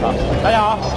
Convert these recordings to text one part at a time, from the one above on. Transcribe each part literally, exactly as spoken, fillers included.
好，大家好。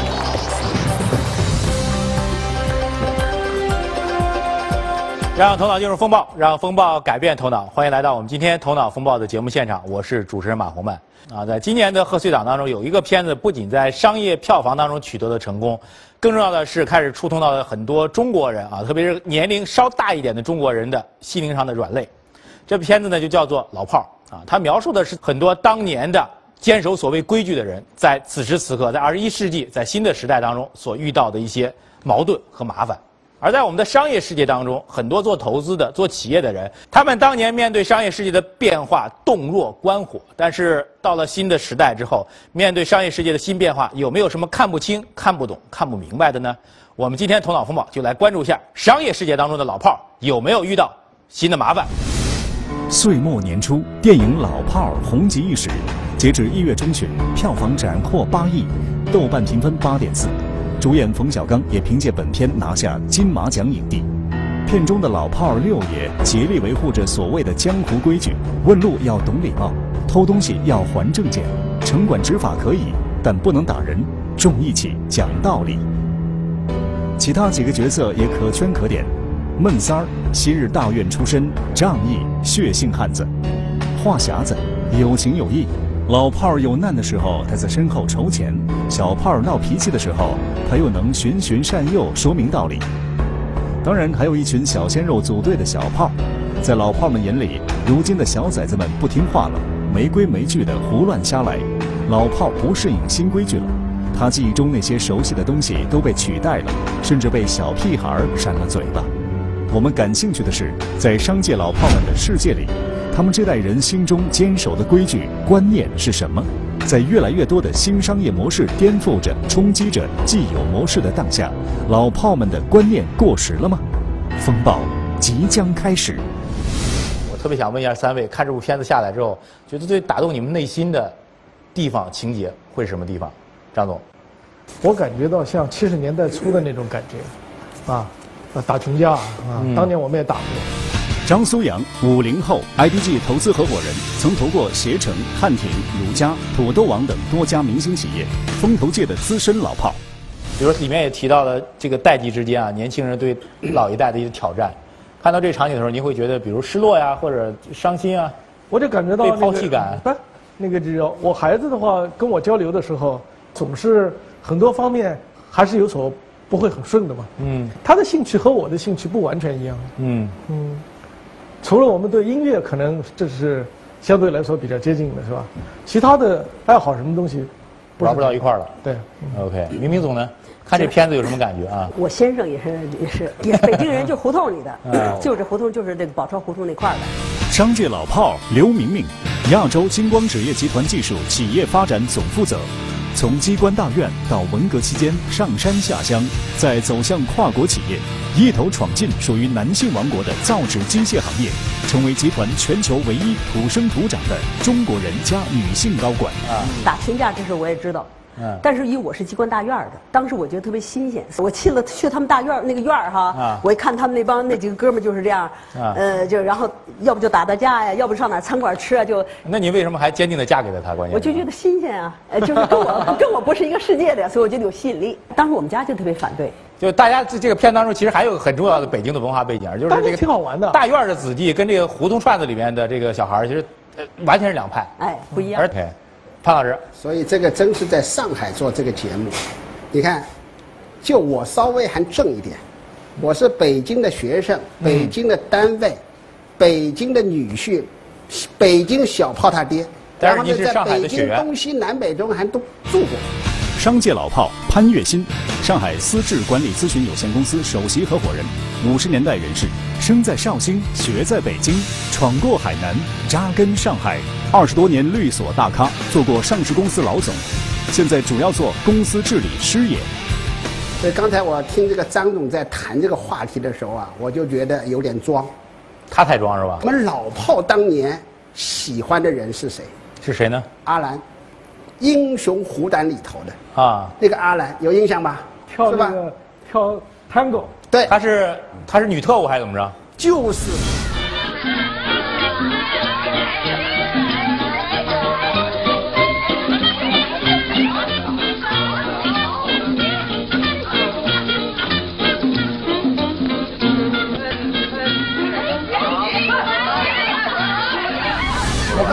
让头脑进入风暴，让风暴改变头脑。欢迎来到我们今天头脑风暴的节目现场，我是主持人马洪曼。啊，在今年的贺岁档当中，有一个片子不仅在商业票房当中取得了成功，更重要的是开始触痛到了很多中国人啊，特别是年龄稍大一点的中国人的心灵上的软肋。这部片子呢就叫做《老炮儿》啊，它描述的是很多当年的坚守所谓规矩的人，在此时此刻，在二十一世纪，在新的时代当中所遇到的一些矛盾和麻烦。而在我们的商业世界当中，很多做投资的、做企业的人，他们当年面对商业世界的变化洞若观火，但是到了新的时代之后，面对商业世界的新变化，有没有什么看不清、看不懂、看不明白的呢？我们今天头脑风暴就来关注一下商业世界当中的老炮儿有没有遇到新的麻烦。 岁末年初，电影《老炮儿》红极一时，截至一月中旬，票房斩获八亿，豆瓣评分八点四。主演冯小刚也凭借本片拿下金马奖影帝。片中的老炮儿六爷竭力维护着所谓的江湖规矩，问路要懂礼貌，偷东西要还证件，城管执法可以，但不能打人，重义气，讲道理。其他几个角色也可圈可点。闷三儿，昔日大院出身，仗义血性汉子；话匣子，有情有义。老炮儿有难的时候，他在身后筹钱；小炮儿闹脾气的时候，他又能循循善诱，说明道理。当然，还有一群小鲜肉组队的小炮儿，在老炮儿们眼里，如今的小崽子们不听话了，没规没矩的胡乱瞎来。老炮儿不适应新规矩了，他记忆中那些熟悉的东西都被取代了，甚至被小屁孩儿扇了嘴巴。我们感兴趣的是，在商界老炮们的世界里，他们这代人心中坚守的规矩观念是什么？在越来越多的新商业模式颠覆着、冲击着既有模式的当下，老炮们的观念过时了吗？风暴即将开始。 我特别想问一下三位，看这部片子下来之后，觉得最打动你们内心的地方、情节会是什么地方？张总， 我感觉到像七十年代初的那种感觉，啊。打群架啊！嗯、当年我们也打过。 张苏阳，五零后 ，I D G 投资合伙人，曾投过携程、汉庭、儒家、土豆网等多家明星企业，风投界的资深老炮。 比如说里面也提到了这个代际之间啊，年轻人对老一代的一些挑战。看到这个场景的时候，您会觉得比如失落呀，或者伤心啊？ 我就感觉到、那个、 被抛弃感。 不，那个只有我孩子的话，跟我交流的时候，总是很多方面还是有所。不会很顺的嘛？嗯，他的兴趣和我的兴趣不完全一样。嗯嗯，除了我们对音乐可能这是相对来说比较接近的，是吧？其他的爱好什么东西， 玩不到一块儿了。 对、 嗯、，OK， 明明总呢，看这片子有什么感觉啊？ 我先生也是也是也是北京人，就胡同里的，就这胡同就是这个宝钞胡同那块儿的。 商界老炮刘明明，亚洲金光纸业集团技术企业发展总负责。从机关大院到文革期间上山下乡，再走向跨国企业，一头闯进属于男性王国的造纸机械行业，成为集团全球唯一土生土长的中国人加女性高管。 啊，打群架这事我也知道。嗯，但是因为我是机关大院的，当时我觉得特别新鲜。我去了去他们大院那个院儿哈，啊、我一看他们那帮那几个哥们就是这样，啊、呃，就然后要不就打打架呀，要不上哪餐馆吃啊，就。 那你为什么还坚定的嫁给了他？关键我就觉得新鲜啊，呃，就是跟我跟我不是一个世界的，所以我觉得有吸引力。当时我们家就特别反对。 就大家这这个片当中，其实还有很重要的北京的文化背景，就是这个挺好玩的。 大院的子弟跟这个胡同串子里面的这个小孩，其实呃完全是两派。 哎，不一样。 而且。潘老师， 所以这个真是在上海做这个节目，你看，就我稍微还正一点，我是北京的学生，北京的单位，嗯、北京的女婿，北京小炮他爹， 然后呢，在北京东西南北中还都住过。 商界老炮潘越新，上海思智管理咨询有限公司首席合伙人，五十年代人士，生在绍兴，学在北京，闯过海南，扎根上海，二十多年律所大咖，做过上市公司老总，现在主要做公司治理师爷。 所以刚才我听这个张总在谈这个话题的时候啊，我就觉得有点装。 他太装是吧？ 我们老炮当年喜欢的人是谁？ 是谁呢？ 阿兰，《英雄虎胆》里头的啊， 那个阿兰有印象吧？ 跳那个跳 tango， 对， 她是她是女特务还是怎么着？ 就是。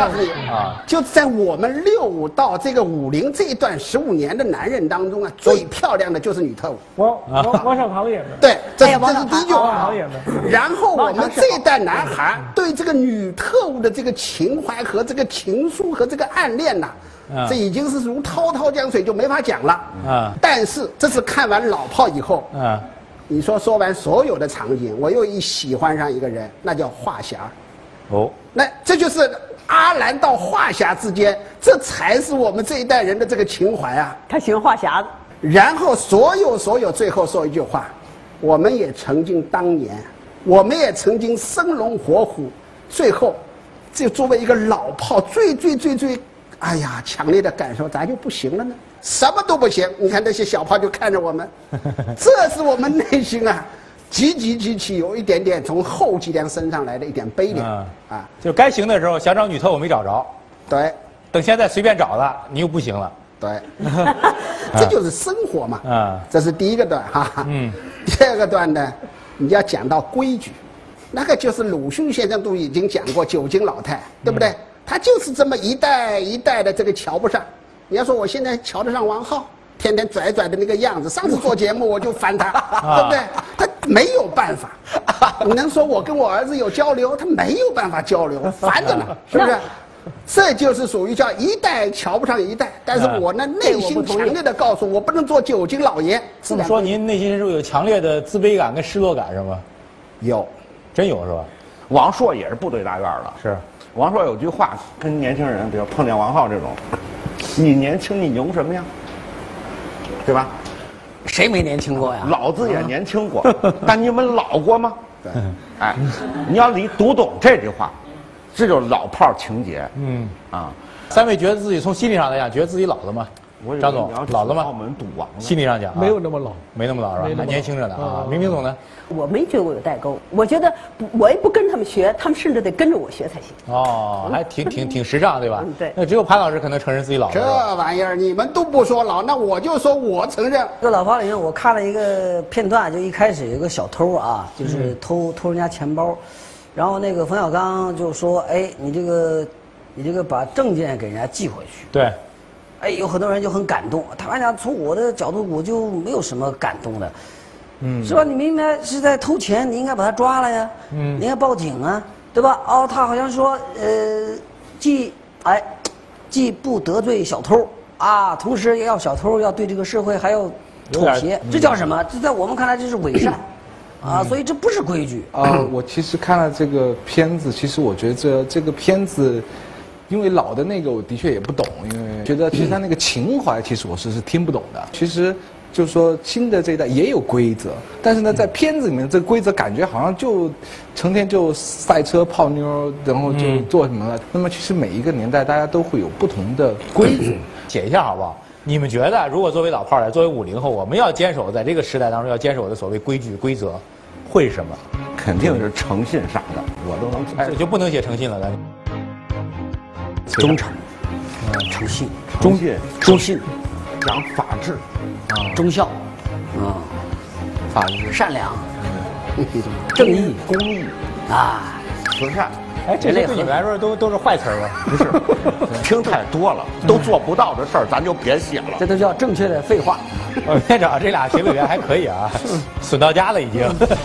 诉你啊，就在我们六五到这个五零这一段十五年的男人当中啊，最漂亮的就是女特务。 王王王小航演的。 对，这是这是第一句王小航演的。 然后我们这一代男孩对这个女特务的这个情怀和这个情书和这个暗恋呐。这已经是如滔滔江水，就没法讲了。啊！但是这次看完《老炮》以后，啊，你说说完所有的场景，我又一喜欢上一个人，那叫华霞。哦，那这就是阿兰到华霞之间，这才是我们这一代人的这个情怀啊。 他喜欢华霞的。 然后所有所有，最后说一句话，我们也曾经当年，我们也曾经生龙活虎，最后，这作为一个老炮，最最最最。哎呀，强烈的感受，咋就不行了呢？什么都不行。你看那些小炮就看着我们，这是我们内心啊，极极极其有一点点从后脊梁升上来的一点悲凉啊。啊就该行的时候想找女特务没找着， 对。 等现在随便找了，你又不行了， 对。这就是生活嘛。啊，这是第一个段哈。嗯。第二个段呢，你要讲到规矩，那个就是鲁迅先生都已经讲过酒精老太，对不对？嗯，他就是这么一代一代的这个瞧不上。你要说我现在瞧得上王浩，天天拽拽的那个样子，上次做节目我就烦他，对不对？他没有办法。你能说我跟我儿子有交流？他没有办法交流，烦着呢，是不是？这就是属于叫一代瞧不上一代。但是我呢，内心强烈的告诉我，不能做酒精老爷。 这么说，您内心深处有强烈的自卑感跟失落感是吗？ 有， 真有是吧？ 王朔也是部队大院的， 是。 王朔有句话跟年轻人，比如碰见王浩这种，你年轻你牛什么呀？对吧？ 谁没年轻过呀？ 老子也年轻过，但你们老过吗？对，哎，你要理读懂这句话，这就是老炮情节。嗯啊， 三位觉得自己从心理上来讲，觉得自己老了吗？张总老了吗？ 澳门赌王， 心理上讲没有那么老， 没那么老是吧？还年轻着呢啊。明明总呢？ 我没觉得我有代沟，我觉得我也不跟他们学，他们甚至得跟着我学才行。 哦，还挺挺挺时尚，对吧？ 嗯，对。 那只有潘老师可能承认自己老了。 这玩意儿你们都不说老，那我就说我承认。 这个老炮里面，我看了一个片段，就一开始有一个小偷啊，就是偷、嗯、偷人家钱包，然后那个冯小刚就说：“哎，你这个，你这个把证件给人家寄回去。” 对。 哎，有很多人就很感动。他们讲从我的角度，我就没有什么感动的，嗯，是吧？你明明是在偷钱，你应该把他抓了呀，嗯，你应该报警啊，对吧？哦，他好像说，呃，既哎，既不得罪小偷啊，同时也要小偷要对这个社会还要妥协，这叫什么？这在我们看来这是伪善。啊，所以这不是规矩啊！我其实看了这个片子，其实我觉得这这个片子。因为老的那个我的确也不懂，因为觉得其实他那个情怀，其实我是是听不懂的。其实就是说新的这一代也有规则，但是呢，在片子里面这个规则感觉好像就成天就赛车泡妞，然后就做什么了。那么其实每一个年代大家都会有不同的规则。 写一下好不好？你们觉得如果作为老炮来，作为五零后，我们要坚守在这个时代当中要坚守的所谓规矩规则，会是什么？ 肯定是诚信啥的，我都能猜。 这就不能写诚信了，咱。 忠诚，诚信， 忠信， 忠信， 讲法治， 啊，忠孝，啊， 法治， 善良，正义， 公益， 啊， 慈善。 哎，这类对你们来说都都是坏词儿吗？ 不是，听太多了，都做不到的事儿，咱就别写了。 这都叫正确的废话。 院长，这俩评论员还可以啊，损到家了已经。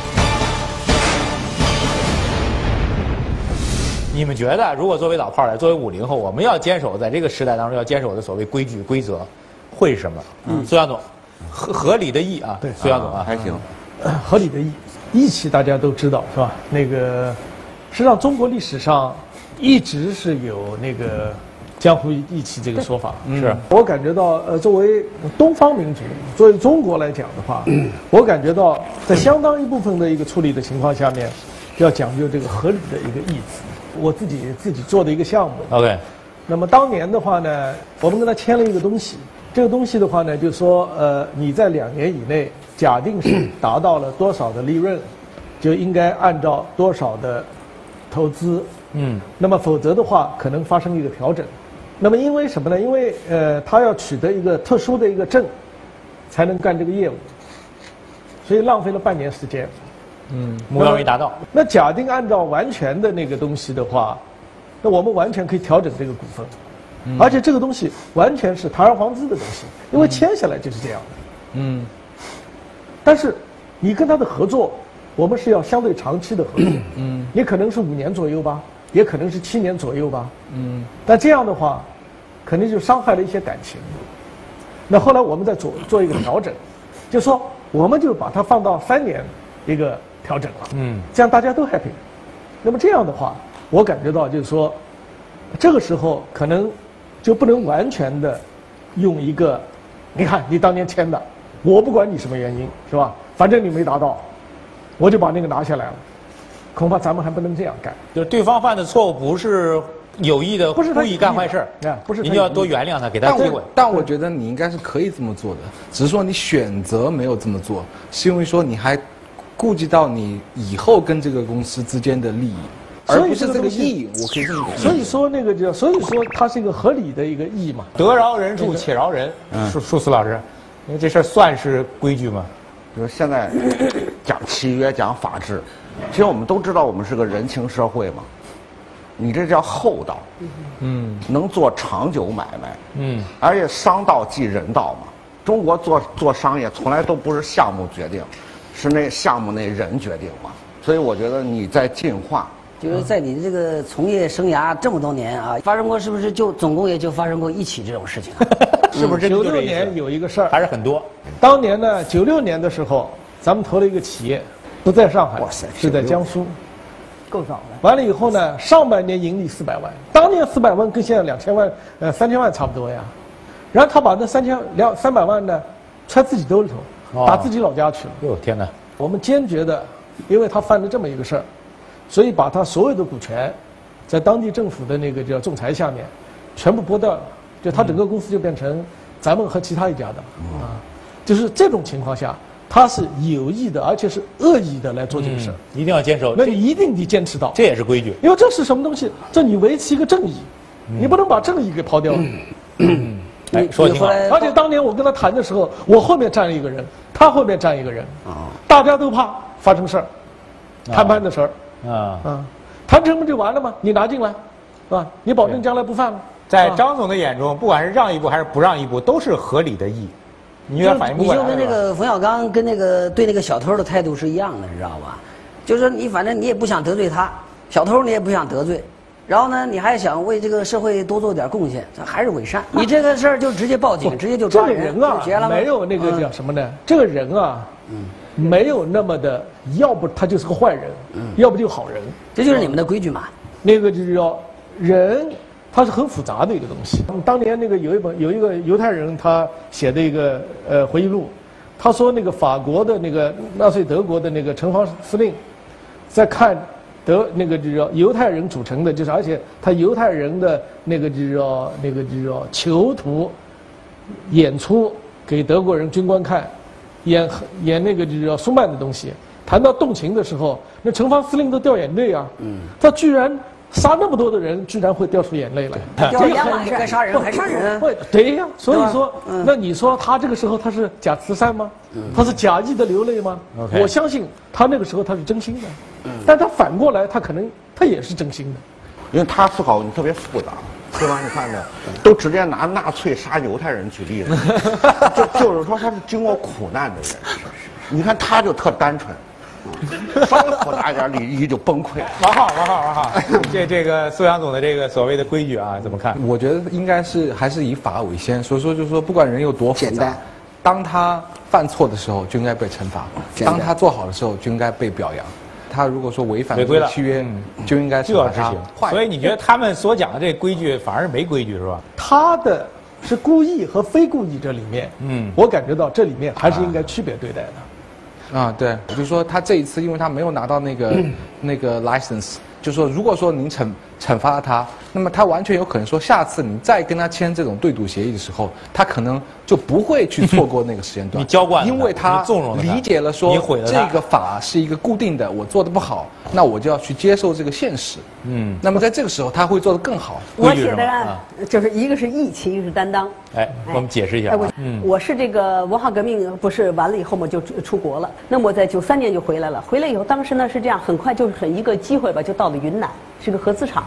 你们觉得，如果作为老炮来，作为五零后，我们要坚守在这个时代当中要坚守的所谓规矩规则，会是什么？嗯，苏阳总，合合理的义啊， 对， 苏阳总啊， 还行， 合理的义，义气大家都知道是吧？那个，实际上中国历史上一直是有那个江湖义气这个说法。 是我感觉到，呃，作为东方民族，作为中国来讲的话，我感觉到在相当一部分的一个处理的情况下面，要讲究这个合理的一个义字。我自己自己做的一个项目 ，OK。 那么当年的话呢，我们跟他签了一个东西，这个东西的话呢，就是说，呃，你在两年以内，假定是达到了多少的利润，就应该按照多少的投资，嗯，那么否则的话，可能发生一个调整。那么因为什么呢？因为呃，他要取得一个特殊的一个证，才能干这个业务，所以浪费了半年时间。 嗯，目标没达到。 那假定按照完全的那个东西的话， 那我们完全可以调整这个股份，嗯、而且这个东西完全是堂而皇之的东西，因为签下来就是这样的。嗯。但是你跟他的合作，我们是要相对长期的合作。嗯。你可能是五年左右吧，也可能是七年左右吧。嗯。但这样的话，肯定就伤害了一些感情。那后来我们再做做一个调整，就说我们就把它放到三年一个调整了。嗯。这样大家都 happy。那么这样的话，我感觉到就是说，这个时候可能就不能完全的用一个，你看你当年签的，我不管你什么原因是吧，反正你没达到，我就把那个拿下来了。恐怕咱们还不能这样干。 就是对方犯的错误不是有意的， 不是故意干坏事， 不是， 您就要多原谅他，给他机会。 但我觉得你应该是可以这么做的，只是说你选择没有这么做，是因为说你还顾及到你以后跟这个公司之间的利益，而不是这个义。我可以这么讲。 所以说那个叫，所以说它是一个合理的一个义嘛。 得饶人处且饶人。舒舒思老师，因为这事儿算是规矩吗？ 就是现在讲契约、讲法治，其实我们都知道我们是个人情社会嘛。你这叫厚道，嗯，能做长久买卖，嗯，而且商道即人道嘛。中国做做商业从来都不是项目决定。是那项目那人决定嘛，所以我觉得你在进化。 就是在你的这个从业生涯这么多年啊，发生过是不是就总共也就发生过一起这种事情？ 是不是？ 九六年有一个事儿， 还是很多。 当年呢，九六年的时候，咱们投了一个企业，不在上海，是在江苏， 够早的。 完了以后呢，上半年盈利四百万，当年四百万跟现在两千万，呃，三千万差不多呀。然后他把那三千两三百万呢，揣自己兜里头。打自己老家去了。 哟天哪！ 我们坚决的，因为他犯了这么一个事儿，所以把他所有的股权，在当地政府的那个叫仲裁下面，全部剥掉了。就他整个公司就变成咱们和其他一家的了、嗯、啊。就是这种情况下，他是有意的，而且是恶意的来做这个事儿、 嗯。一定要坚守。 那你一定得坚持到。 这也是规矩。 因为这是什么东西？这你维持一个正义，嗯、你不能把正义给抛掉了。嗯嗯哎，说挺好。 而且当年我跟他谈的时候，我后面站了一个人，他后面站一个人，啊，大家都怕发生事儿，谈判的事儿，啊啊，谈成不就完了吗？你拿进来，是吧？你保证将来不犯吗？ 在张总的眼中，不管是让一步还是不让一步，都是合理的义。你有点反应不过来。 你就跟那个冯小刚跟那个对那个小偷的态度是一样的，你知道吧？就是说你反正你也不想得罪他，小偷你也不想得罪。然后呢，你还想为这个社会多做点贡献，这还是伪善。你这个事儿就直接报警，直接就抓人。这个人啊，没有那个叫什么呢？嗯、这个人啊，嗯，没有那么的，要不他就是个坏人，嗯，要不就好人。 这就是你们的规矩嘛。 那个就是要人，他是很复杂的一个东西。当年那个有一本有一个犹太人他写的一个呃回忆录，他说那个法国的那个纳粹德国的那个城防司令，在看。德那个就叫犹太人组成的，就是而且他犹太人的那个就叫那个就叫囚徒演出给德国人军官看，演演那个就叫舒曼的东西。谈到动情的时候，那城防司令都掉眼泪啊！嗯，他居然杀那么多的人，居然会掉出眼泪来。 掉眼泪该杀人还杀人？ 会对呀，所以说，那你说他这个时候他是假慈善吗？他是假意的流泪吗？我相信他那个时候他是真心的。但他反过来，他可能他也是真心的， 因为他思考问题特别复杂，对吧？你看着，都直接拿纳粹杀犹太人举例子，就就是说他是经过苦难的人。你看他就特单纯，稍微复杂一点，李毅就崩溃了。 王浩，王浩，王浩，这这个苏阳总的这个所谓的规矩啊，怎么看？ 我觉得应该是还是以法为先，所以说就是说，不管人有多复杂，当他犯错的时候就应该被惩罚，当他做好的时候就应该被表扬。他如果说违反了契约，就应该就要执行。所以你觉得他们所讲的这规矩反而是没规矩是吧？ 他的是故意和非故意这里面，嗯，我感觉到这里面还是应该区别对待的。 啊，对，我就说他这一次，因为他没有拿到那个那个 license， 就说如果说您惩惩罚了他，那么他完全有可能说下次你再跟他签这种对赌协议的时候，他可能就不会去错过那个时间段。 你浇灌， 因为他理解了说这个法是一个固定的，我做的不好，那我就要去接受这个现实。嗯，那么在这个时候他会做得更好。 我写的啊，就是一个是义气，一个是担当。 哎，我们解释一下。 我我是这个文化革命不是完了以后嘛，就出国了。那么我在九三年就回来了。回来以后，当时呢是这样，很快就是很一个机会吧，就到了云南，是个合资厂。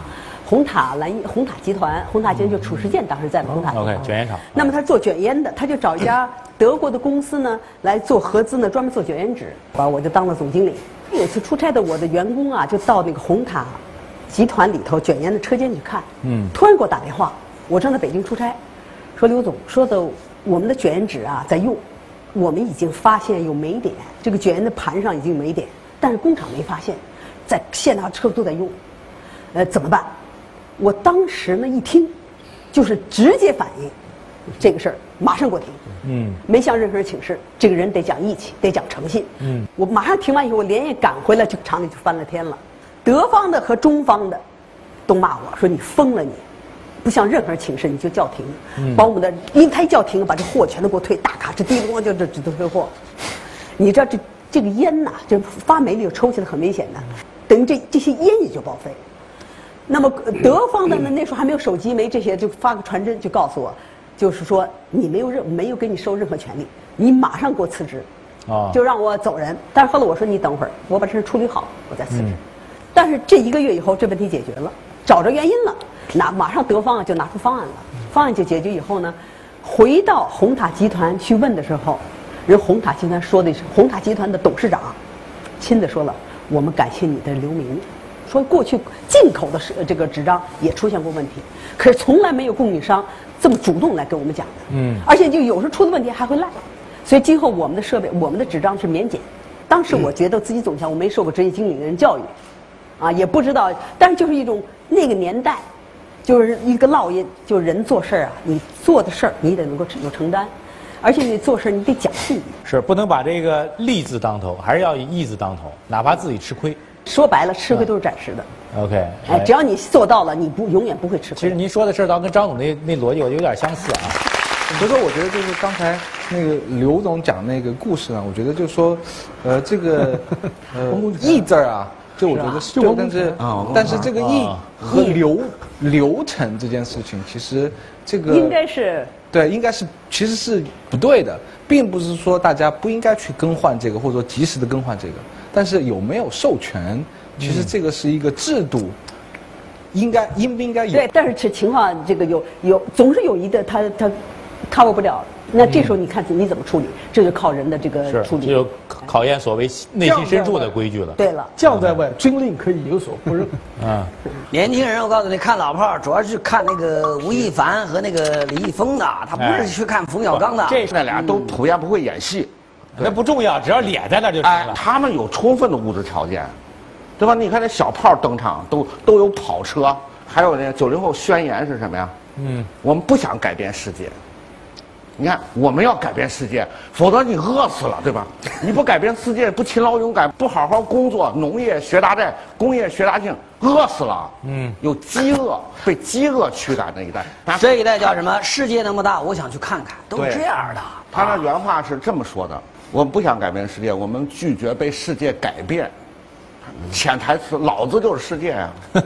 红塔蓝红塔集团，红塔集团就褚时健当时在红塔集团。 OK， 卷烟厂。 那么他做卷烟的，他就找一家德国的公司呢来做合资呢，专门做卷烟纸。完，我就当了总经理。有次出差的我的员工啊，就到那个红塔集团里头卷烟的车间去看。嗯。突然给我打电话，我正在北京出差，说刘总说的我们的卷烟纸啊在用，我们已经发现有霉点，这个卷烟的盘上已经有霉点，但是工厂没发现，在现场车都在用，呃，怎么办？我当时呢一听，就是直接反应，这个事儿马上给我停。嗯，没向任何人请示，这个人得讲义气，得讲诚信。嗯，我马上停完以后，我连夜赶回来，就厂里就翻了天了。德方的和中方的都骂我说你疯了你，不向任何人请示你就叫停，嗯、把我们的因为他一叫停，把这货全都给我退，大卡车滴咣就这这都退货。你知道这这个烟呐、啊，这发霉就抽起来很危险的，等于这这些烟也就报废。那么德方的呢，那时候还没有手机，没这些，就发个传真就告诉我。就是说，你没有任没有给你授任何权利，你马上给我辞职，啊，就让我走人。但是后来我说你等会儿，我把这事处理好，我再辞职。嗯、但是这一个月以后，这问题解决了，找着原因了，那马上德方啊就拿出方案了。方案就解决以后呢，回到红塔集团去问的时候，人红塔集团说的是红塔集团的董事长亲自说了，我们感谢你的留名。说过去进口的这个纸张也出现过问题，可是从来没有供应商这么主动来跟我们讲的。嗯，而且就有时候出的问题还会赖，所以今后我们的设备、我们的纸张是免检。当时我觉得自己总想，我没受过职业经理人教育，啊，也不知道，但是就是一种那个年代，就是一个烙印，就是人做事啊，你做的事儿你得能够有承担，而且你做事你得讲信誉。 是不能把这个利字当头，还是要以义字当头，哪怕自己吃亏。 说白了，吃亏都是暂时的。 OK， 哎，只要你做到了，你不永远不会吃亏。 其实您说的事儿倒跟张总那那逻辑有点相似啊。 所以说，我觉得就是刚才那个刘总讲那个故事呢，我觉得就是说，呃，这个呃“义”字啊，就我觉得是，但是但是这个“义”和流流程这件事情，其实这个应该是对，应该是其实是不对的，并不是说大家不应该去更换这个，或者说及时的更换这个。但是有没有授权，其实这个是一个制度，应该应不应该有？ 对，但是这情况这个有有总是有一个他他 cover 不了，那这时候你看你怎么处理？这就靠人的这个处理， 这就考验所谓内心深处的规矩了。 对了， 将在外，军令可以有所不容。 啊，年轻人，我告诉你，看老炮儿主要是看那个吴亦凡和那个李易峰的，他不是去看冯小刚的。 这那俩都普遍不会演戏。 那不重要，只要脸在那就行了。 哎，他们有充分的物质条件，对吧？你看那小炮登场都都有跑车，还有那个九零后宣言是什么呀？嗯，我们不想改变世界。你看，我们要改变世界，否则你饿死了，对吧？你不改变世界，不勤劳勇敢，不好好工作，农业学大寨，工业学大庆，饿死了。嗯，有饥饿，被饥饿驱赶的一代。 这一代叫什么？世界那么大，我想去看看，都是这样的。 他那原话是这么说的。我们不想改变世界，我们拒绝被世界改变。潜台词，老子就是世界呀、啊！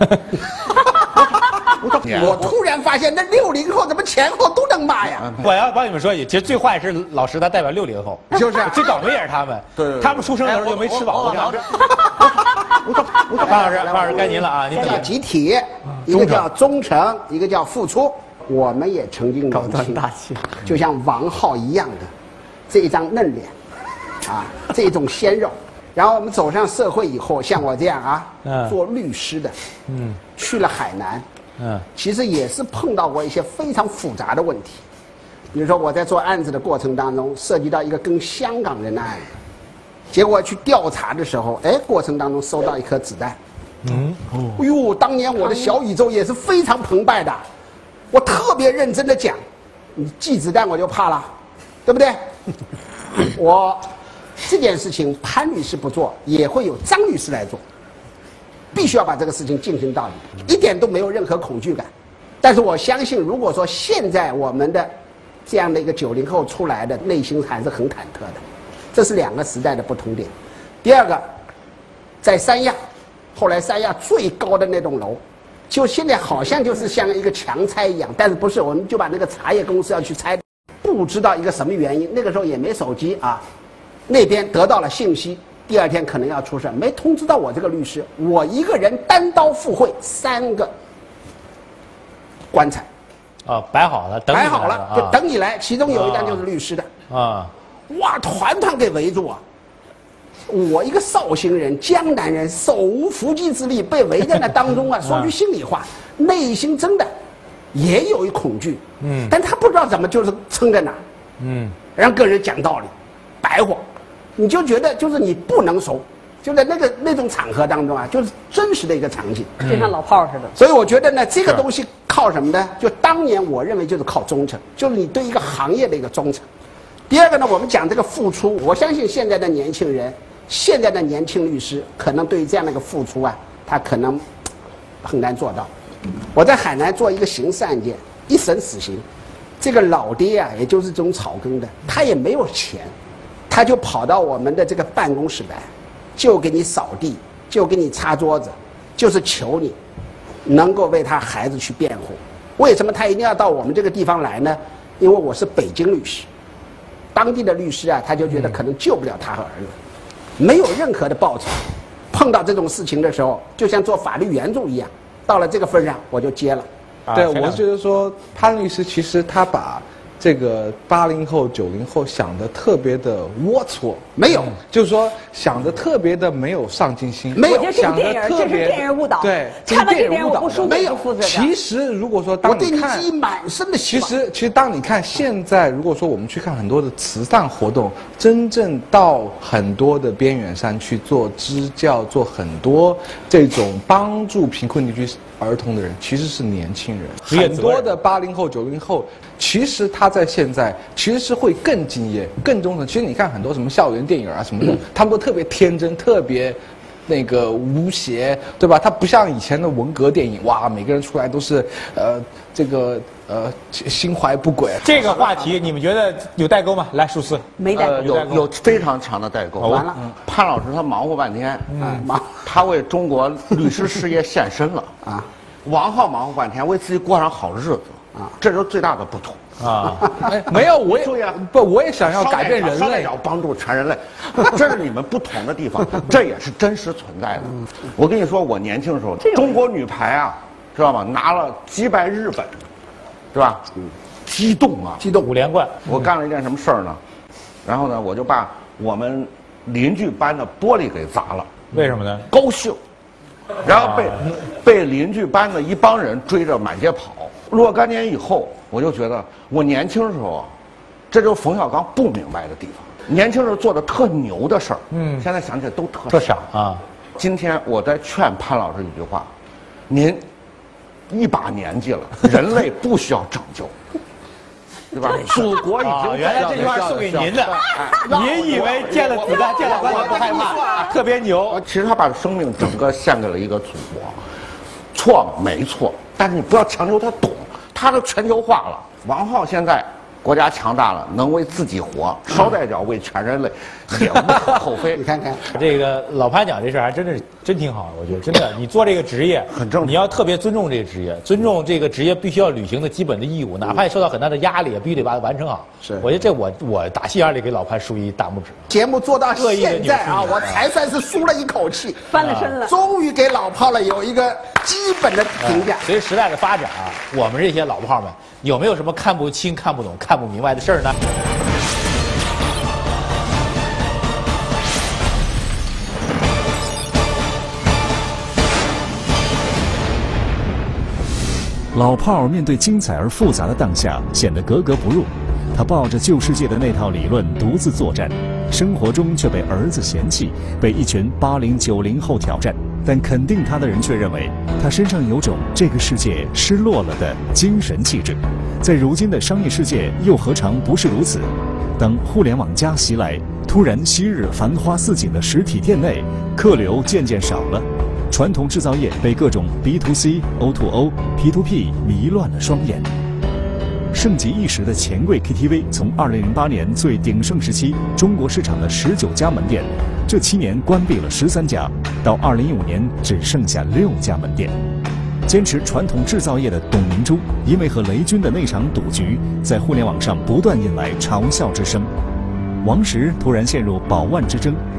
我突然发现，那六零后怎么前后都能骂呀？ 我要帮你们说一句，其实最坏是老石，他代表六零后， 就是最倒霉也是他们。 对对对， 他们出生的时候就没吃饱。方老师，方老师该您了啊！ 一个叫集体，一个叫忠诚，一个叫付出。我们也曾经高端大气， 就像王浩一样的。这一张嫩脸，啊，这种鲜肉，然后我们走上社会以后，像我这样啊，嗯、做律师的，嗯，去了海南，嗯，其实也是碰到过一些非常复杂的问题，比如说我在做案子的过程当中，涉及到一个跟香港人的案子，结果去调查的时候，哎，过程当中收到一颗子弹，嗯，哦，哎呦，当年我的小宇宙也是非常澎湃的，我特别认真的讲，你寄子弹我就怕了，对不对？我这件事情潘律师不做，也会有张律师来做，必须要把这个事情进行到底，一点都没有任何恐惧感。但是我相信，如果说现在我们的这样的一个九零后出来的，内心还是很忐忑的，这是两个时代的不同点。第二个，在三亚，后来三亚最高的那栋楼，就现在好像就是像一个强拆一样，但是不是，我们就把那个茶叶公司要去拆。不知道一个什么原因，那个时候也没手机啊，那边得到了信息，第二天可能要出事，没通知到我这个律师，我一个人单刀赴会，三个棺材。 啊，摆好了，等你摆好了， 啊、 就等你来。其中有一单就是律师的。啊，哇，团团给围住啊！我一个绍兴人，江南人，手无缚鸡之力，被围在那当中啊。说句心里话，内心真的也有一恐惧。嗯，但他不知道怎么就是撑在那儿。嗯，让个人讲道理，白话，你就觉得就是你不能熟。就在那个那种场合当中啊，就是真实的一个场景， 就像老炮似的。 所以我觉得呢，这个东西靠什么呢？就当年我认为就是靠忠诚，就是你对一个行业的一个忠诚。第二个呢，我们讲这个付出，我相信现在的年轻人，现在的年轻律师可能对于这样的一个付出啊，他可能很难做到。我在海南做一个刑事案件，一审死刑，这个老爹啊，也就是这种草根的，他也没有钱，他就跑到我们的这个办公室来。就给你扫地，就给你擦桌子，就是求你能够为他孩子去辩护。为什么他一定要到我们这个地方来呢？因为我是北京律师，当地的律师啊，他就觉得可能救不了他和儿子，没有任何的报酬。碰到这种事情的时候，就像做法律援助一样，到了这个份上我就接了。 对，我觉得说潘律师其实他把这个八零后、九零后想的特别的龌龊， 没有， 就是说想的特别的没有上进心， 没有想的特别， 这是电影误导， 对， 看了这点我不舒服， 没有。 其实如果说当你看， 我对你满身的希望。 其实其实当你看现在，如果说我们去看很多的慈善活动，真正到很多的边远山去做支教，做很多这种帮助贫困地区儿童的人，其实是年轻人。很多的八零后、九零后，其实他在现在其实是会更敬业、更忠诚。其实你看很多什么校园电影啊什么的，他们都特别天真、特别那个无邪，对吧？他不像以前的文革电影，哇，每个人出来都是呃这个呃心怀不轨。 这个话题你们觉得有代沟吗？来，舒思， 没代沟， 呃、有有非常强的代沟。 完了， 嗯、潘老师他忙活半天，嗯，忙，他为中国律师事业献身了啊。王浩忙活半天，为自己过上好日子啊，这就是最大的不同。 啊，没有，我也不，我也想要改变人类， 要帮助全人类，这是你们不同的地方，这也是真实存在的。我跟你说，我年轻的时候，中国女排啊，知道吗？拿了击败日本，是吧？激动啊， 激动， 五连冠。 我干了一件什么事儿呢？然后呢，我就把我们邻居班的玻璃给砸了。 为什么呢？ 高兴，然后被被邻居班的一帮人追着满街跑。若干年以后，我就觉得我年轻的时候啊，这就是冯小刚不明白的地方。年轻时候做的特牛的事儿，嗯，现在想起来都特特傻啊。 今天我在劝潘老师一句话：您一把年纪了，人类不需要拯救，对吧？祖国已经、 啊、原来这句话送给您的，您以为见了子弹、见了棺材不害怕，特别牛。 其实他把生命整个献给了一个祖国，错吗？没错，但是你不要强求他懂。他都全球化了，王浩现在国家强大了，能为自己活，捎带脚为全人类，也无可厚非。 你看看这个老潘讲这事儿还真是真挺好的，我觉得真的，你做这个职业很正常， 你要特别尊重这个职业，尊重这个职业必须要履行的基本的义务，哪怕你受到很大的压力，也必须得把它完成好。 是， 我觉得这我我打心眼里给老潘竖一大拇指。 节目做到现在啊，我才算是舒了一口气， 翻了身了， 终于给老炮了有一个基本的评价。 随着时代的发展啊，我们这些老炮们有没有什么看不清、看不懂、看不明白的事儿呢？ 老炮儿面对精彩而复杂的当下，显得格格不入。他抱着旧世界的那套理论独自作战，生活中却被儿子嫌弃，被一群八零九零后挑战。但肯定他的人却认为，他身上有种这个世界失落了的精神气质。在如今的商业世界，又何尝不是如此？当互联网加袭来，突然昔日繁花似锦的实体店内，客流渐渐少了。传统制造业被各种 B to C、O to O、P to P 迷乱了双眼。盛极一时的钱柜 K T V 从二零零八年最鼎盛时期中国市场的十九家门店，这七年关闭了十三家，到二零一五年只剩下六家门店。坚持传统制造业的董明珠，因为和雷军的那场赌局，在互联网上不断引来嘲笑之声。王石突然陷入保万之争，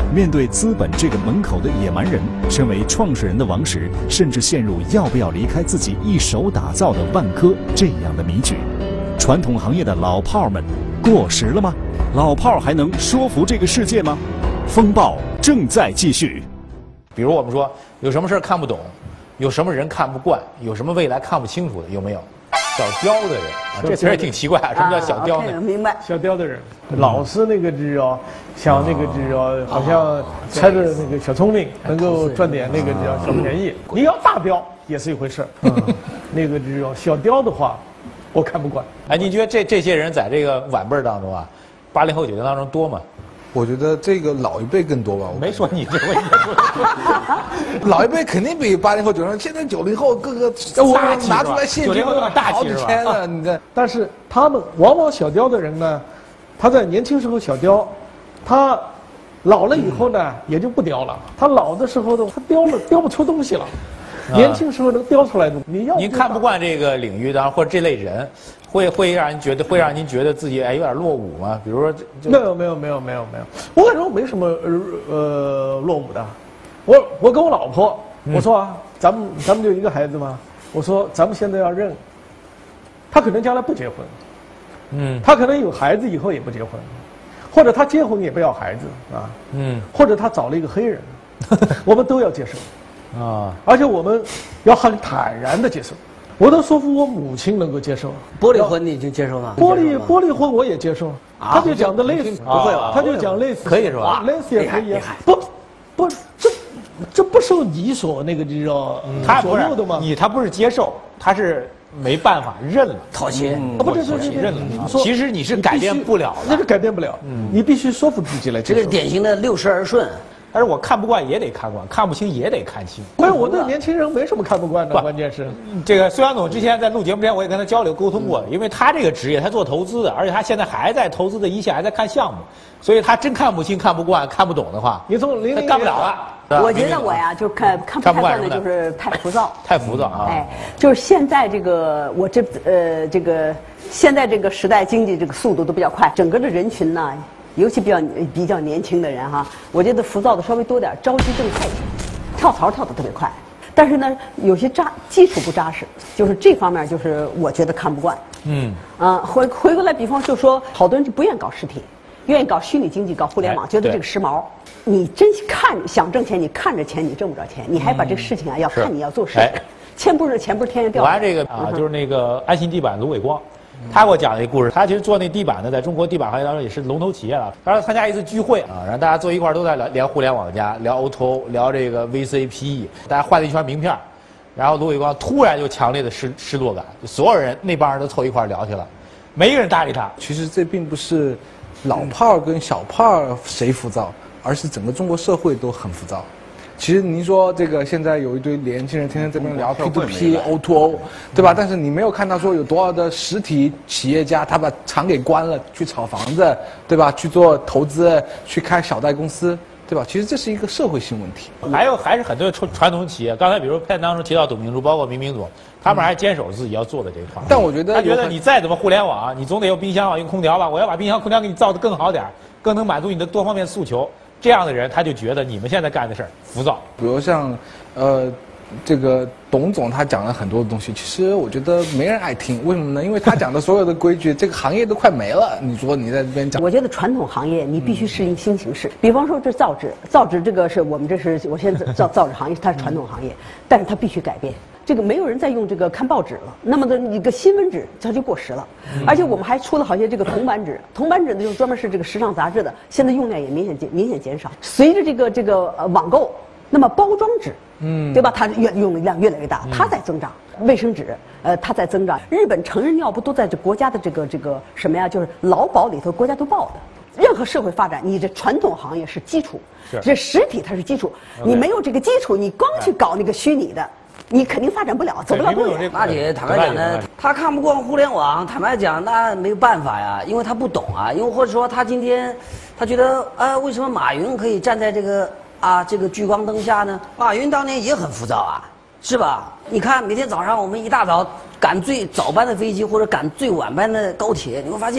面对资本这个门口的野蛮人，身为创始人的王石甚至陷入要不要离开自己一手打造的万科这样的迷局。传统行业的老炮们过时了吗？老炮还能说服这个世界吗？风暴正在继续。 比如我们说有什么事儿看不懂，有什么人看不惯，有什么未来看不清楚的，有没有？小刁的人，啊、这词儿也挺奇怪啊！什么叫小刁呢？ 明白。 小刁的人，老是那个只要想那个只要好像猜着那个小聪明能够赚点那个只要小便宜。你要大刁也是一回事儿，那个只要小刁的话，我看不惯。 哎，你觉得这这些人在这个晚辈儿当中啊，八零后九零当中多吗？ 我觉得这个老一辈更多吧。我没说你这问题。 老一辈肯定比八零后、九零后，现在九零后各个我拿出来现金好几千了，你这。 但是他们往往小刁的人呢，他在年轻时候小刁，他老了以后呢也就不刁了。他老的时候呢，他刁了刁不出东西了。年轻时候能刁出来的，你要您看不惯这个领域的或者这类人，会会让人觉得会让您觉得自己哎有点落伍吗？比如说， 没有没有没有没有没有，我感觉我没什么呃呃落伍的。我我跟我老婆我说啊，咱们咱们就一个孩子嘛，我说咱们现在要认，他可能将来不结婚，嗯，他可能有孩子以后也不结婚，或者他结婚也不要孩子啊，嗯，或者他找了一个黑人，我们都要接受。啊！而且我们要很坦然的接受，我都说服我母亲能够接受。 玻璃婚你就接受吗？ 玻璃玻璃婚我也接受，他就讲的类似， 不会吧？ 他就讲类似， 可以是吧？ 类似也可以，不不，这这不受你所那个你知道左右的吗？ 你他不是接受，他是没办法认了， 妥协， 不是是认了。其实你是改变不了的， 那是改变不了，你必须说服自己来接受。 这是典型的六十而顺。 但是我看不惯也得看惯，看不清也得看清。 但是我对年轻人没什么看不惯的，关键是这个孙杨总之前在录节目之前，我也跟他交流沟通过，因为他这个职业他做投资的，而且他现在还在投资的一线，还在看项目，所以他真看不清、看不惯、看不懂的话， 你从零零干不了了。 我觉得我呀，就看看不太惯的就是太浮躁， 太浮躁啊！ 哎，就是现在这个我这呃这个现在这个时代经济这个速度都比较快，整个的人群呢。尤其比较比较年轻的人哈，我觉得浮躁的稍微多点，着急症太强，跳槽跳得特别快。但是呢，有些扎基础不扎实，就是这方面就是我觉得看不惯。嗯啊，回回过来，比方就说，好多人就不愿意搞实体，愿意搞虚拟经济、搞互联网，觉得这个时髦。你真看想挣钱，你看着钱你挣不着钱，你还把这个事情啊要看你要做实体，钱不是钱不是天上掉。 我按这个啊，就是那个安信地板卢伟光。他给我讲了一个故事，他其实做那地板呢，在中国地板行业当中也是龙头企业了。当时参加一次聚会啊，然后大家坐一块儿都在聊聊互联网加，聊 O to O， 聊这个 V C P E， 大家换了一圈名片，然后卢伟光突然就强烈的失失落感，所有人那帮人都凑一块儿聊去了，没一个人搭理他。 其实这并不是老炮儿跟小炮儿谁浮躁，而是整个中国社会都很浮躁。其实您说这个现在有一堆年轻人天天这边聊 P to P、O to O， 对吧？但是你没有看到说有多少的实体企业家他把厂给关了，去炒房子，对吧？去做投资，去开小贷公司，对吧？其实这是一个社会性问题。 还有还是很多传传统企业，刚才比如片当中提到董明珠，包括明明总，他们还坚守自己要做的这一块。 但我觉得他觉得你再怎么互联网，你总得有冰箱啊，有空调吧？我要把冰箱、空调给你造得更好点，更能满足你的多方面诉求。这样的人，他就觉得你们现在干的事儿浮躁。 比如像，呃，这个董总他讲了很多东西，其实我觉得没人爱听。为什么呢？因为他讲的所有的规矩，这个行业都快没了。你说你在这边讲， 我觉得传统行业你必须适应新形势。比方说这造纸，造纸这个是我们这是我现在造造纸行业，它是传统行业，但是它必须改变。这个没有人再用这个看报纸了，那么的一个新闻纸它就过时了，而且我们还出了好些这个铜版纸，铜版纸呢就专门是这个时尚杂志的，现在用量也明显减明显减少。随着这个这个呃网购，那么包装纸，嗯，对吧？它越用量越来越大，它在增长。卫生纸，呃，它在增长。日本成人尿布都在这国家的这个这个什么呀？就是劳保里头国家都报的。任何社会发展，你这传统行业是基础，这实体它是基础。你没有这个基础，你光去搞那个虚拟的。你肯定发展不了，走不了多远。 马姐，坦白讲呢，他看不惯互联网，坦白讲那没有办法呀，因为他不懂啊，因为或者说他今天，他觉得啊，为什么马云可以站在这个啊这个聚光灯下呢？马云当年也很浮躁啊，是吧？你看每天早上我们一大早赶最早班的飞机或者赶最晚班的高铁，你会发现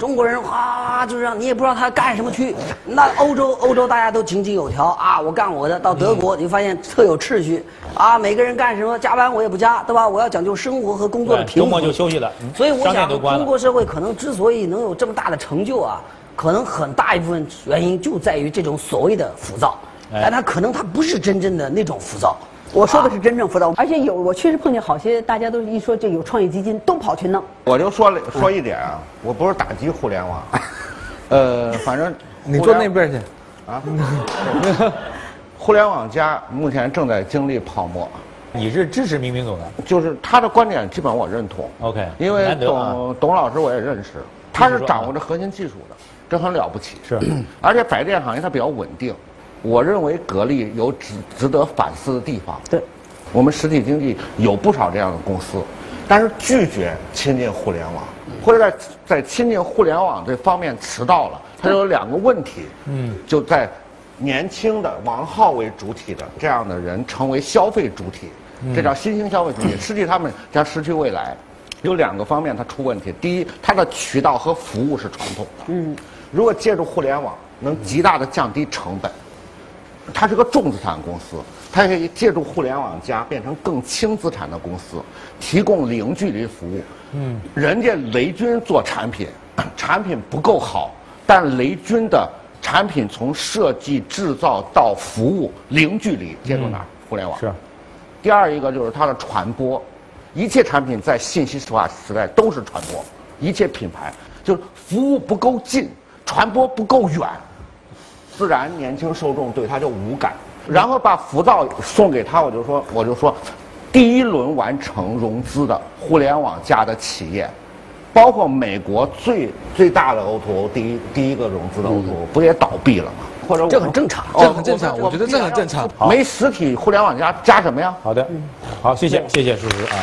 中国人哗就让你也不知道他干什么去。那欧洲欧洲大家都井井有条啊，我干我的。到德国你发现特有秩序啊，每个人干什么加班我也不加，对吧？我要讲究生活和工作的平衡。 周末就休息了。 所以我想，中国社会可能之所以能有这么大的成就啊，可能很大一部分原因就在于这种所谓的浮躁，但它可能它不是真正的那种浮躁。 我说的是真正浮躁，而且有我确实碰见好些大家都一说这有创业基金都跑去弄。 我就说了说一点啊，我不是打击互联网，呃，反正你坐那边去啊。互联网加目前正在经历泡沫。 你是支持明明总的？ 就是他的观点基本我认同。 OK， 因为董董老师我也认识，他是掌握着核心技术的，这很了不起。 是， 而且百店行业它比较稳定。我认为格力有值值得反思的地方。 对， 我们实体经济有不少这样的公司，但是拒绝亲近互联网，或者在在亲近互联网这方面迟到了。它有两个问题，嗯，就在年轻的王浩为主体的这样的人成为消费主体，这叫新兴消费主体，失去他们将失去未来。有两个方面它出问题，第一，它的渠道和服务是传统的，嗯，如果借助互联网，能极大的降低成本。它是个重资产公司，它可以借助互联网加变成更轻资产的公司，提供零距离服务。嗯，人家雷军做产品，产品不够好，但雷军的产品从设计、制造到服务零距离，借助哪儿？互联网。 是。 第二一个就是它的传播，一切产品在信息化时代都是传播，一切品牌就是服务不够近，传播不够远。自然年轻受众对他就无感，然后把浮躁送给他，我就说，我就说，第一轮完成融资的互联网加的企业，包括美国最最大的 O to O 第一第一个融资的 O to O 不也倒闭了吗？或者这很正常， 这很正常，我觉得这很正常。 没实体互联网加加什么呀？ 好的，好，谢谢谢谢叔叔啊，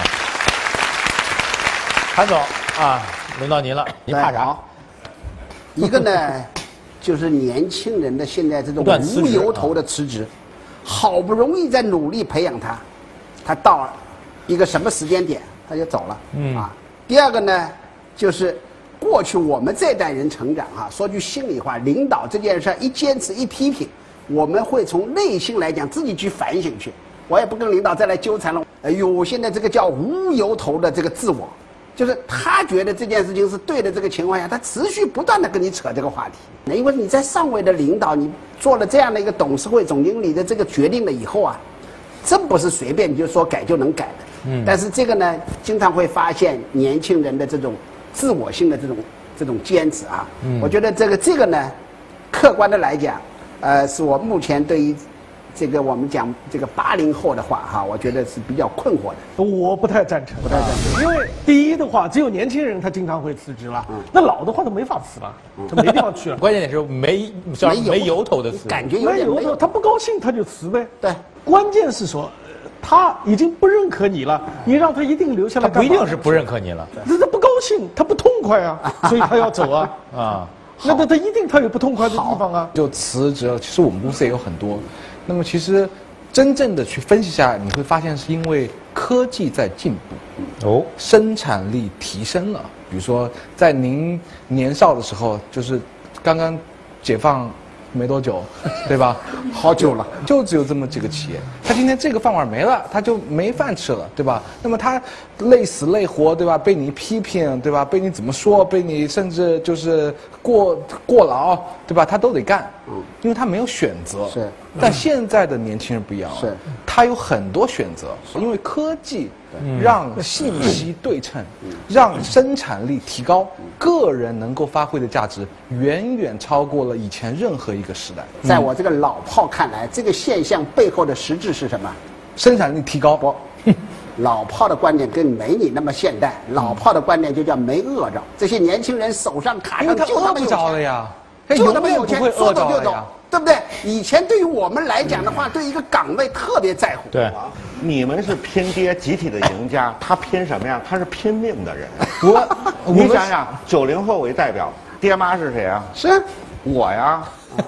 韩总啊，轮到您了，您怕啥？ 一个呢。就是年轻人的现在这种无由头的辞职，好不容易在努力培养他，他到一个什么时间点他就走了。嗯啊。第二个呢，就是过去我们这代人成长啊，说句心里话，领导这件事一坚持一批评，我们会从内心来讲自己去反省去。我也不跟领导再来纠缠了。哎呦，现在这个叫无由头的这个自我。就是他觉得这件事情是对的，这个情况下，他持续不断的跟你扯这个话题。因为你在上位的领导，你做了这样的一个董事会总经理的这个决定了以后啊，真不是随便你就说改就能改的。嗯。但是这个呢，经常会发现年轻人的这种自我性的这种这种坚持啊。嗯。我觉得这个这个呢，客观的来讲，呃，是我目前对于。这个我们讲这个八零后的话哈，我觉得是比较困惑的。 我不太赞成， 不太赞成， 因为第一的话，只有年轻人他经常会辞职了，嗯、那老的话都没法辞了，他没地方去了。 关键点是没没没由头的辞， 感觉有点没由头，他不高兴他就辞呗。 对， 关键是说，他已经不认可你了，你让他一定留下来。 他不一定是不认可你了， 那他不高兴，他不痛快啊，所以他要走啊啊。那他他一定他有不痛快的地方啊。 就辞职，其实我们公司也有很多。那么其实，真正的去分析下来，你会发现是因为科技在进步，哦，生产力提升了。比如说，在您年少的时候，就是刚刚解放没多久，对吧？ 好久了， 就只有这么几个企业。他今天这个饭碗没了，他就没饭吃了，对吧？那么他累死累活，对吧？被你批评，对吧？被你怎么说？被你甚至就是过过劳，对吧？他都得干，嗯，因为他没有选择。 是。 但现在的年轻人不一样了， 是， 他有很多选择，因为科技让信息对称，让生产力提高，个人能够发挥的价值远远超过了以前任何一个时代。 在我这个老炮看来，这个现象背后的实质是什么？ 生产力提高。 不，老炮的观点跟没你那么现代，老炮的观点就叫没饿着。这些年轻人手上卡上就那么有钱了呀， 就那么有钱，说走就走。对不对？以前对于我们来讲的话，对一个岗位特别在乎。 对， 你们是拼爹集体的赢家，他拼什么呀？他是拼命的人。 我， 你想想，九零后为代表，爹妈是谁啊？ 是， 我呀。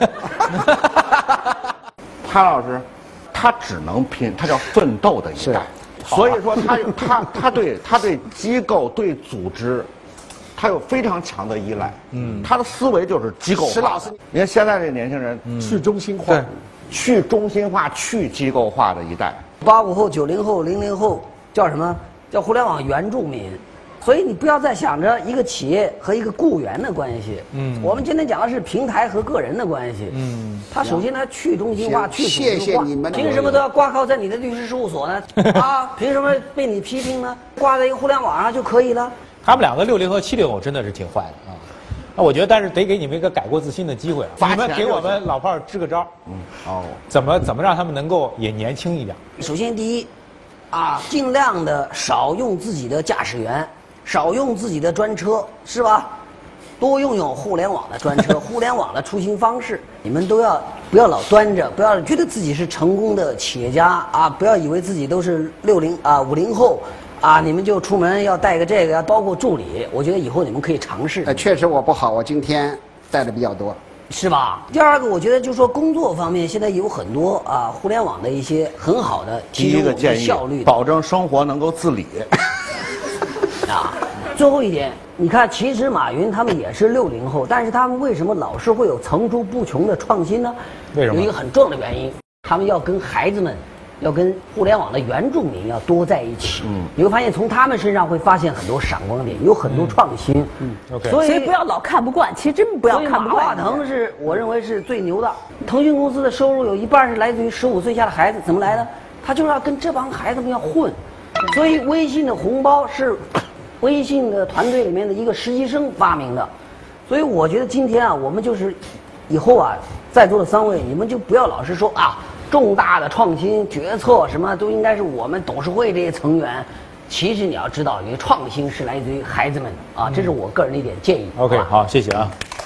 潘老师，他只能拼，他叫奋斗的一代。所以说他他他对他对机构对组织。 他有非常强的依赖，嗯，他的思维就是机构化。 石老师， 你看现在这年轻人， 去中心化， 对， 去中心化、去机构化的一代。 八五后、九零后、零零后叫什么？叫互联网原住民。所以你不要再想着一个企业和一个雇员的关系。嗯，我们今天讲的是平台和个人的关系。嗯，他首先他去中心化、去谢谢你们。 凭什么都要挂靠在你的律师事务所呢？啊，凭什么被你批评呢？挂在一个互联网上就可以了。 他们两个六零后、七零后真的是挺坏的啊。那我觉得，但是得给你们一个改过自新的机会啊！你们给我们老炮儿支个招。嗯，哦，怎么怎么让他们能够也年轻一点？ 首先第一，啊，尽量的少用自己的驾驶员。少用自己的专车，是吧？多用用互联网的专车，互联网的出行方式。你们都要不要老端着，不要觉得自己是成功的企业家啊！不要以为自己都是六零啊五零后啊，你们就出门要带个这个，包括助理。我觉得以后你们可以尝试。 呃，确实我不好，我今天带的比较多。 是吧？第二个，我觉得就是说工作方面，现在有很多啊，互联网的一些很好的提升我们效率， 保证生活能够自理。 啊，最后一点，你看，其实马云他们也是六零后，但是他们为什么老是会有层出不穷的创新呢？ 为什么？ 有一个很重要的原因，他们要跟孩子们，要跟互联网的原住民要多在一起。嗯，你会发现从他们身上会发现很多闪光点，有很多创新。嗯 ，OK。所以不要老看不惯，其实真不要看不惯。 马化腾是我认为是最牛的，腾讯公司的收入有一半是来自于十五岁以下的孩子，怎么来的？他就是要跟这帮孩子们要混，所以微信的红包是。微信的团队里面的一个实习生发明的，所以我觉得今天啊，我们就是以后啊，在座的三位，你们就不要老是说啊，重大的创新决策什么都应该是我们董事会这些成员。其实你要知道，你的创新是来自于孩子们啊，这是我个人的一点建议。 OK， 好，谢谢啊。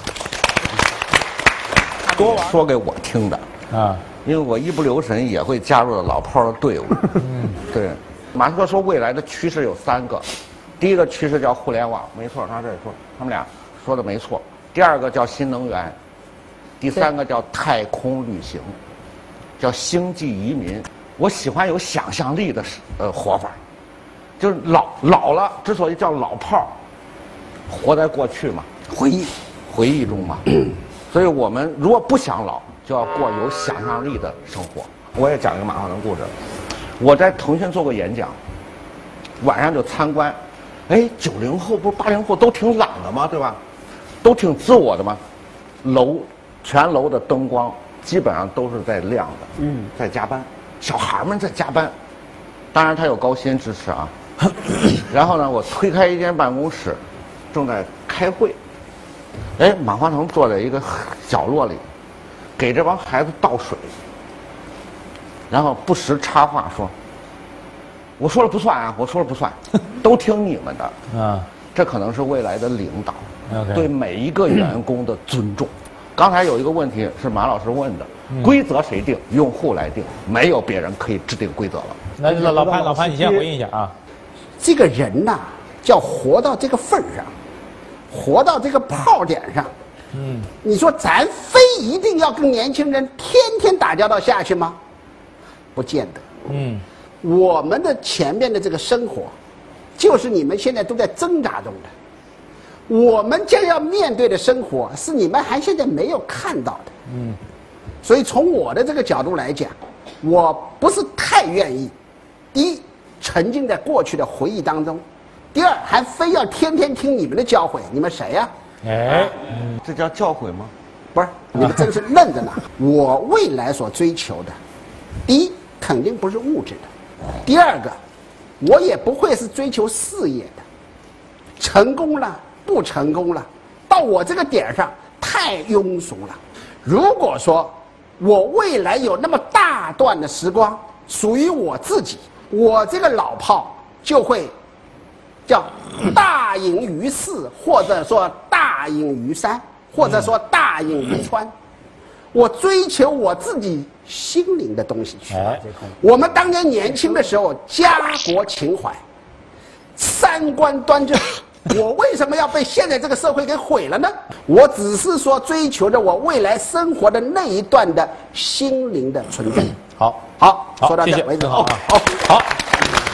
多说给我听的啊，因为我一不留神也会加入了老炮的队伍。嗯，对，马斯克说未来的趋势有三个。第一个趋势叫互联网，没错，他这里说，他们俩说的没错。第二个叫新能源，第三个叫太空旅行，叫星际移民。我喜欢有想象力的呃活法，就是老老了，之所以叫老炮，活在过去嘛， 回忆回忆中嘛。所以我们如果不想老，就要过有想象力的生活。我也讲一个马化腾故事，我在腾讯做过演讲，晚上就参观。哎，九零后不是八零后都挺懒的吗？对吧？都挺自我的吗？楼全楼的灯光基本上都是在亮的，嗯，在加班，小孩们在加班，当然他有高薪支持啊。然后呢，我推开一间办公室，正在开会，哎，马化腾坐在一个角落里，给这帮孩子倒水，然后不时插话说。我说了不算啊！我说了不算，都听你们的。啊，这可能是未来的领导对每一个员工的尊重。刚才有一个问题是马老师问的，规则谁定？用户来定，没有别人可以制定规则了。 那老老潘，老潘，你先回应一下啊。 这个人呐，叫活到这个份儿上，活到这个炮点上。嗯，你说咱非一定要跟年轻人天天打交道下去吗？不见得。嗯。我们的前面的这个生活，就是你们现在都在挣扎中的。我们将要面对的生活，是你们还现在没有看到的。嗯，所以从我的这个角度来讲，我不是太愿意，第一，沉浸在过去的回忆当中；第二，还非要天天听你们的教诲。你们谁呀、啊？ 哎，嗯，这叫教诲吗？ 不是，你们真是愣着呢。我未来所追求的，第一，肯定不是物质的。第二个，我也不会是追求事业的，成功了不成功了，到我这个点上太庸俗了。如果说我未来有那么大段的时光属于我自己，我这个老炮就会叫大隐于市，或者说大隐于山，或者说大隐于川。我追求我自己心灵的东西去。哎、我们当年年轻的时候，家国情怀、三观端正，我为什么要被现在这个社会给毁了呢？我只是说追求着我未来生活的那一段的心灵的存在。 好， 好， 好说到这为止。 好，好，好。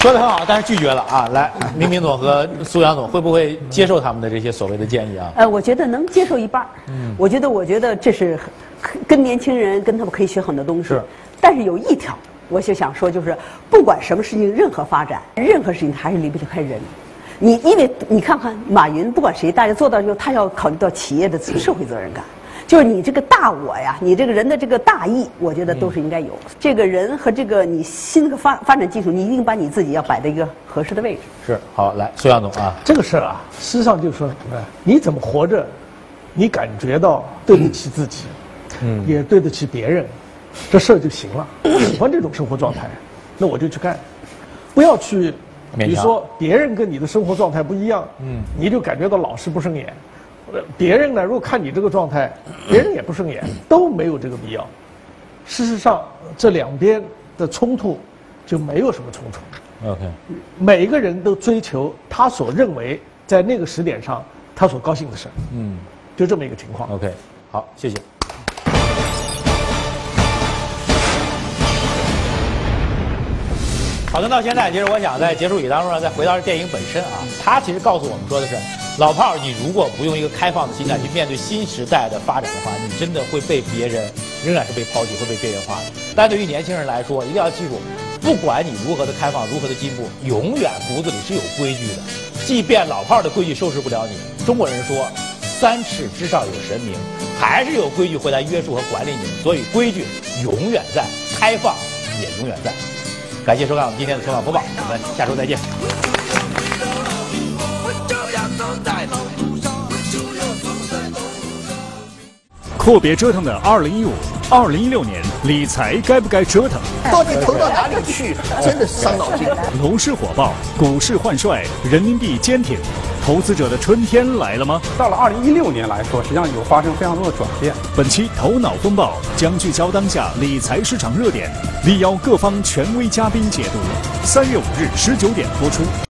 说的很好，但是拒绝了啊！来，明明总和苏阳总会不会接受他们的这些所谓的建议啊？ 呃，我觉得能接受一半。嗯，我觉得，我觉得这是跟年轻人跟他们可以学很多东西。 是， 但是有一条，我就想说，就是不管什么事情，任何发展，任何事情还是离不开人。你因为你看看马云，不管谁，大家做到之后，他要考虑到企业的社会责任感。就是你这个大我呀，你这个人的这个大义，我觉得都是应该有。嗯、这个人和这个你新的发发展技术，你一定把你自己要摆在一个合适的位置。 是，好，来，苏阳总啊， 这个事儿啊，实际上就是说，你怎么活着，你感觉到对得起自己，嗯，也对得起别人，这事儿就行了。我喜欢这种生活状态，那我就去干，不要去，比如说别人跟你的生活状态不一样，嗯，你就感觉到老是不顺眼。别人呢，如果看你这个状态，别人也不顺眼，都没有这个必要。事实上，这两边的冲突就没有什么冲突。 OK， 每个人都追求他所认为在那个时点上他所高兴的事。嗯，就这么一个情况。 OK， 好，谢谢。好的，到现在，其实我想在结束语当中呢，再回到电影本身啊，它其实告诉我们说的是，老炮儿，你如果不用一个开放的心态去面对新时代的发展的话，你真的会被别人仍然是被抛弃，会被边缘化的。但对于年轻人来说，一定要记住，不管你如何的开放，如何的进步，永远骨子里是有规矩的。即便老炮儿的规矩收拾不了你，中国人说三尺之上有神明，还是有规矩会来约束和管理你们。所以规矩永远在，开放也永远在。感谢收看我们今天的《头脑风暴》，我们下周再见。 阔别折腾的二零一五、二零一六年，理财该不该折腾？ 到底投到哪里去？真的是伤脑筋。 楼市火爆，股市换帅，人民币坚挺，投资者的春天来了吗？ 到了二零一六年来说，实际上有发生非常多的转变。 本期《头脑风暴》将聚焦当下理财市场热点，力邀各方权威嘉宾解读。三月五日十九点播出。